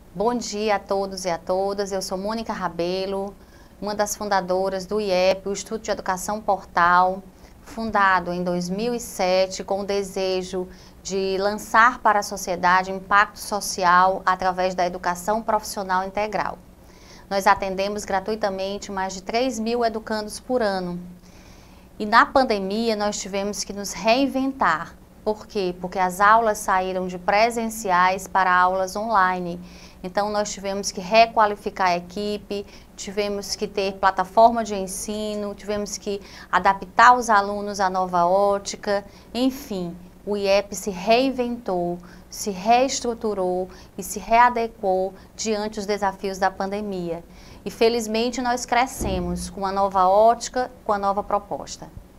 Bom dia a todos e a todas. Eu sou Mônica Rabelo, uma das fundadoras do IEP, o Instituto de Educação Portal, fundado em 2007 com o desejo de lançar para a sociedade impacto social através da educação profissional integral. Nós atendemos gratuitamente mais de 3.000 educandos por ano. E na pandemia nós tivemos que nos reinventar. Por quê? Porque as aulas saíram de presenciais para aulas online. Então nós tivemos que requalificar a equipe, tivemos que ter plataforma de ensino, tivemos que adaptar os alunos à nova ótica, enfim, o IEP se reinventou, se reestruturou e se readequou diante dos desafios da pandemia. E felizmente nós crescemos com a nova ótica, com a nova proposta.